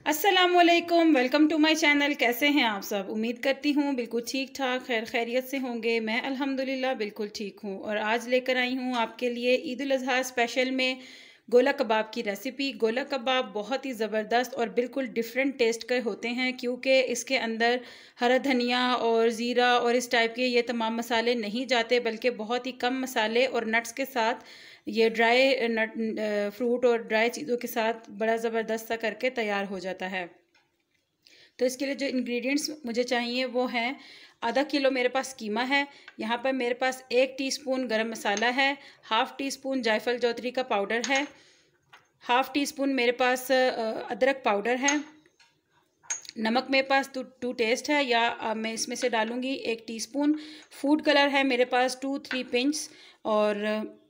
अस्सलामुअलैकुम, welcome to my channel. कैसे हैं आप सब? उम्मीद करती हूँ बिल्कुल ठीक ठाक खैर खैरियत से होंगे। मैं अल्हम्दुलिल्लाह बिल्कुल ठीक हूँ और आज लेकर आई हूँ आपके लिए ईद उल अज़हा स्पेशल में गोला कबाब की रेसिपी। गोला कबाब बहुत ही ज़बरदस्त और बिल्कुल डिफरेंट टेस्ट के होते हैं क्योंकि इसके अंदर हरा धनिया और ज़ीरा और इस टाइप के ये तमाम मसाले नहीं जाते, बल्कि बहुत ही कम मसाले और नट्स के साथ ये ड्राई नट फ्रूट और ड्राई चीज़ों के साथ बड़ा ज़बरदस्त सा करके तैयार हो जाता है। तो इसके लिए जो इंग्रेडिएंट्स मुझे चाहिए वो हैं, आधा किलो मेरे पास कीमा है, यहाँ पर मेरे पास 1 टीस्पून गरम मसाला है, हाफ़ टी स्पून जायफल जौतरी का पाउडर है, हाफ़ टी स्पून मेरे पास अदरक पाउडर है, नमक मेरे पास टू टेस्ट है या मैं इसमें से डालूँगी 1 टीस्पून, फूड कलर है मेरे पास 2-3 पिंच और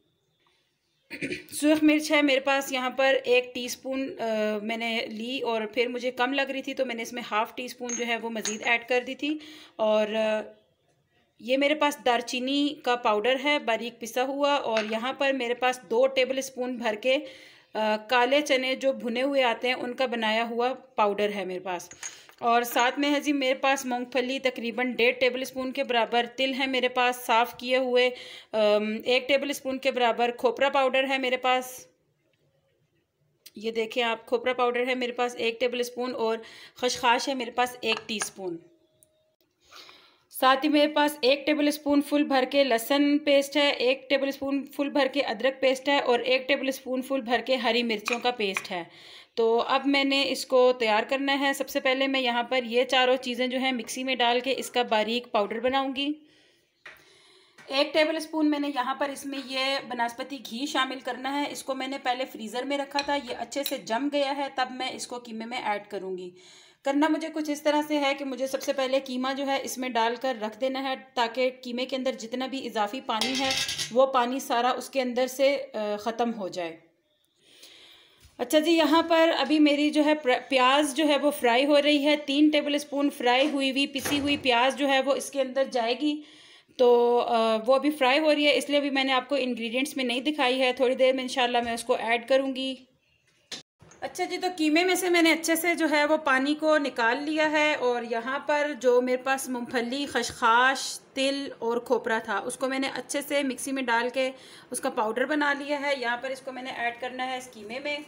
सूरख मिर्च है मेरे पास यहाँ पर 1 टीस्पून मैंने ली और फिर मुझे कम लग रही थी तो मैंने इसमें हाफ़ टी स्पून जो है वो मज़ीद ऐड कर दी थी। और ये मेरे पास दारचीनी का पाउडर है बारीक पिसा हुआ, और यहाँ पर मेरे पास 2 टेबल स्पून भर के काले चने जो भुने हुए आते हैं उनका बनाया हुआ पाउडर है मेरे पास। और साथ में है जी मेरे पास मूंगफली तकरीबन 1.5 टेबल स्पून के बराबर, तिल है मेरे पास साफ़ किए हुए 1 टेबल स्पून के बराबर, खोपरा पाउडर है मेरे पास, ये देखें आप, खोपरा पाउडर है मेरे पास 1 टेबल स्पून, और खसखस है मेरे पास 1 टीस्पून। साथ ही मेरे पास 1 टेबल स्पून फुल भर के लहसुन पेस्ट है, 1 टेबल स्पून फुल भर के अदरक पेस्ट है और 1 टेबल स्पून फुल भर के हरी मिर्चों का पेस्ट है। तो अब मैंने इसको तैयार करना है। सबसे पहले मैं यहाँ पर ये चारों चीज़ें जो हैं मिक्सी में डाल के इसका बारीक पाउडर बनाऊँगी। 1 टेबल स्पून मैंने यहाँ पर इसमें ये बनस्पति घी शामिल करना है। इसको मैंने पहले फ्रीज़र में रखा था, ये अच्छे से जम गया है, तब मैं इसको कीमे में ऐड करूँगी। करना मुझे कुछ इस तरह से है कि मुझे सबसे पहले कीमा जो है इसमें डालकर रख देना है ताकि कीमे के अंदर जितना भी इजाफी पानी है वो पानी सारा उसके अंदर से ख़त्म हो जाए। अच्छा जी, यहाँ पर अभी मेरी जो है प्याज जो है वो फ्राई हो रही है। 3 टेबल स्पून फ्राई हुई पिसी हुई प्याज जो है वो इसके अंदर जाएगी। तो वो अभी फ्राई हो रही है, इसलिए अभी मैंने आपको इंग्रेडिएंट्स में नहीं दिखाई है। थोड़ी देर में इंशाल्लाह मैं उसको ऐड करूँगी। अच्छा जी, तो कीमे में से मैंने अच्छे से जो है वो पानी को निकाल लिया है, और यहाँ पर जो मेरे पास मूंगफली, खसखस, तिल और खोपरा था उसको मैंने अच्छे से मिक्सी में डाल के उसका पाउडर बना लिया है। यहाँ पर इसको मैंने ऐड करना है इस कीमे में।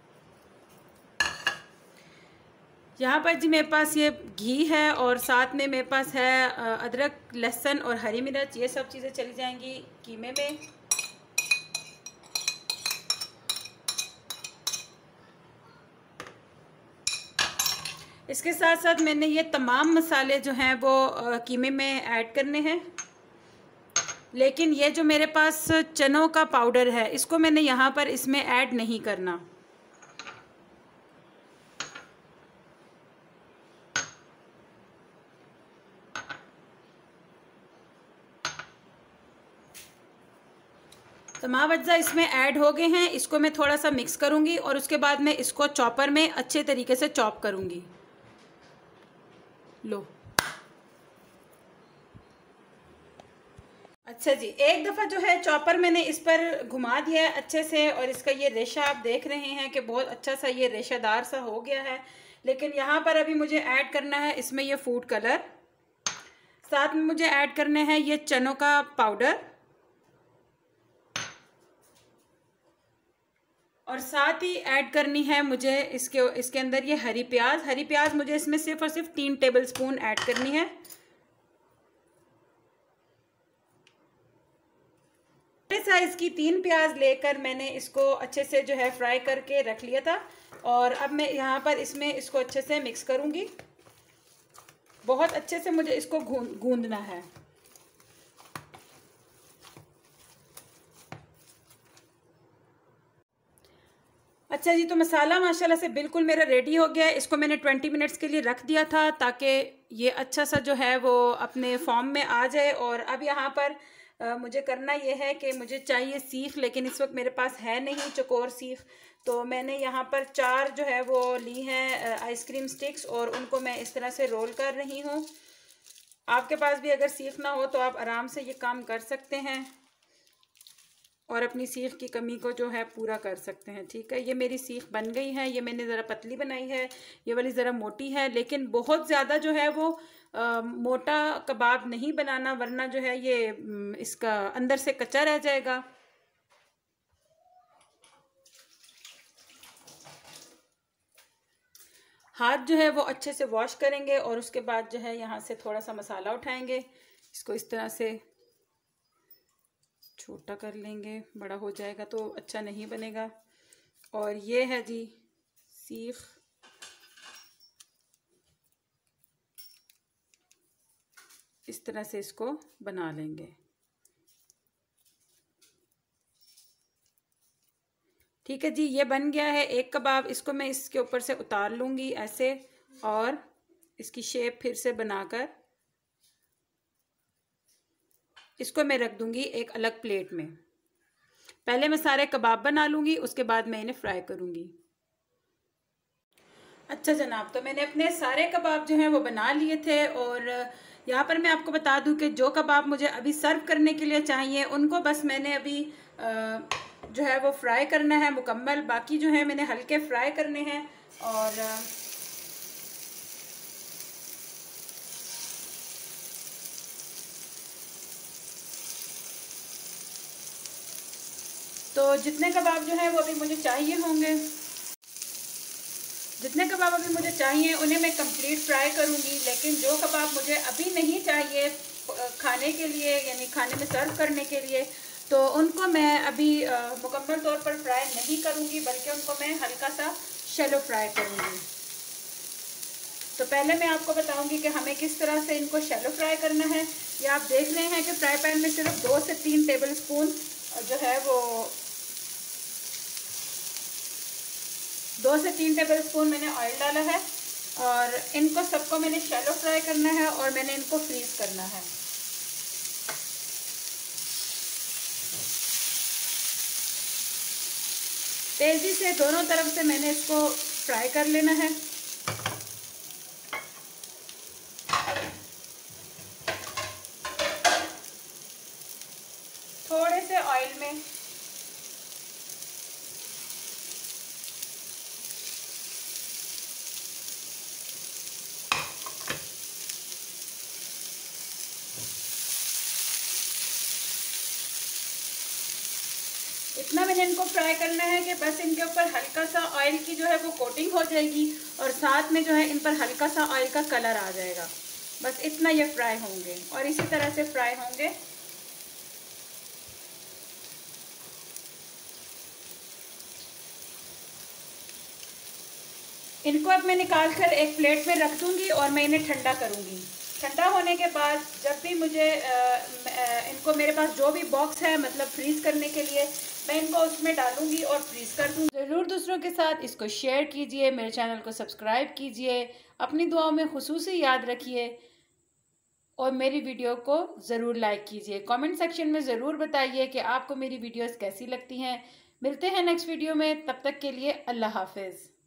यहाँ पर जी मेरे पास ये घी है और साथ में मेरे पास है अदरक, लहसुन और हरी मिर्च, ये सब चीज़ें चली जाएंगी कीमे में। इसके साथ साथ मैंने ये तमाम मसाले जो हैं वो कीमे में ऐड करने हैं, लेकिन ये जो मेरे पास चनों का पाउडर है इसको मैंने यहाँ पर इसमें ऐड नहीं करना। तमाम अज्जा इसमें ऐड हो गए हैं। इसको मैं थोड़ा सा मिक्स करूँगी और उसके बाद मैं इसको चॉपर में अच्छे तरीके से चॉप करूँगी। लो, अच्छा जी, एक दफ़ा जो है चॉपर मैंने इस पर घुमा दिया है अच्छे से, और इसका ये रेशा आप देख रहे हैं कि बहुत अच्छा सा ये रेशादार सा हो गया है। लेकिन यहाँ पर अभी मुझे ऐड करना है इसमें ये फूड कलर, साथ में मुझे ऐड करने हैं ये चनों का पाउडर, और साथ ही ऐड करनी है मुझे इसके अंदर ये हरी प्याज मुझे इसमें सिर्फ और सिर्फ 3 टेबल स्पून ऐड करनी है। बड़े साइज की 3 प्याज लेकर मैंने इसको अच्छे से जो है फ्राई करके रख लिया था, और अब मैं यहाँ पर इसमें इसको अच्छे से मिक्स करूँगी। बहुत अच्छे से मुझे इसको गूंदना है। अच्छा जी, तो मसाला माशाल्लाह से बिल्कुल मेरा रेडी हो गया है। इसको मैंने 20 मिनट्स के लिए रख दिया था ताकि ये अच्छा सा जो है वो अपने फॉर्म में आ जाए। और अब यहाँ पर मुझे करना ये है कि मुझे चाहिए सीख, लेकिन इस वक्त मेरे पास है नहीं चकोर सीख। तो मैंने यहाँ पर 4 जो है वो ली हैं आइसक्रीम स्टिक्स, और उनको मैं इस तरह से रोल कर रही हूँ। आपके पास भी अगर सीख ना हो तो आप आराम से ये काम कर सकते हैं। और अपनी सीख की कमी को जो है पूरा कर सकते हैं। ठीक है, ये मेरी सीख बन गई है। ये मैंने ज़रा पतली बनाई है, ये वाली ज़रा मोटी है, लेकिन बहुत ज़्यादा जो है वो मोटा कबाब नहीं बनाना, वरना जो है ये इसका अंदर से कच्चा रह जाएगा। हाथ जो है वो अच्छे से वॉश करेंगे और उसके बाद जो है यहाँ से थोड़ा सा मसाला उठाएंगे, इसको इस तरह से छोटा कर लेंगे, बड़ा हो जाएगा तो अच्छा नहीं बनेगा। और ये है जी सीख, इस तरह से इसको बना लेंगे। ठीक है जी, ये बन गया है एक कबाब। इसको मैं इसके ऊपर से उतार लूँगी ऐसे, और इसकी शेप फिर से बनाकर इसको मैं रख दूँगी एक अलग प्लेट में। पहले मैं सारे कबाब बना लूँगी, उसके बाद मैं इन्हें फ्राई करूँगी। अच्छा जनाब, तो मैंने अपने सारे कबाब जो हैं वो बना लिए थे, और यहाँ पर मैं आपको बता दूँ कि जो कबाब मुझे अभी सर्व करने के लिए चाहिए उनको बस मैंने अभी जो है वो फ्राई करना है मुकम्मल। बाकी जो है मैंने हल्के फ्राई करने हैं। और तो जितने कबाब जो है वो अभी मुझे चाहिए होंगे, जितने कबाब अभी मुझे चाहिए उन्हें मैं कंप्लीट फ्राई करूंगी। लेकिन जो कबाब मुझे अभी नहीं चाहिए खाने के लिए, यानी खाने में सर्व करने के लिए, तो उनको मैं अभी मुकम्मल तौर पर फ्राई नहीं करूंगी, बल्कि उनको मैं हल्का सा शैलो फ्राई करूंगी। तो पहले मैं आपको बताऊंगी कि हमें किस तरह से इनको शैलो फ्राई करना है। ये आप देख रहे हैं कि फ्राई पैन में सिर्फ 2 से 3 टेबल स्पून जो है वो 2 से 3 टेबल स्पून मैंने ऑयल डाला है, और इनको सबको मैंने शैलो फ्राई करना है और मैंने इनको फ्रीज करना है। तेजी से दोनों तरफ से मैंने इसको फ्राई कर लेना है। थोड़े से ऑयल में इतना मैंने इनको फ्राई करना है कि बस इनके ऊपर हल्का सा ऑयल की जो है वो कोटिंग हो जाएगी, और साथ में जो है इन पर हल्का सा ऑयल का कलर आ जाएगा। बस इतना ये फ्राई होंगे और इसी तरह से फ्राई होंगे। इनको अब मैं निकाल कर एक प्लेट में रख दूंगी और मैं इन्हें ठंडा करूंगी। ठंडा होने के बाद जब भी मुझे इनको, मेरे पास जो भी बॉक्स है मतलब फ्रीज़ करने के लिए, मैं इनको उसमें डालूंगी और फ्रीज़ कर दूँगी। ज़रूर दूसरों के साथ इसको शेयर कीजिए, मेरे चैनल को सब्सक्राइब कीजिए, अपनी दुआओं में खुसूसी याद रखिए, और मेरी वीडियो को ज़रूर लाइक कीजिए। कमेंट सेक्शन में ज़रूर बताइए कि आपको मेरी वीडियोस कैसी लगती हैं। मिलते हैं नेक्स्ट वीडियो में, तब तक के लिए अल्लाह हाफिज़।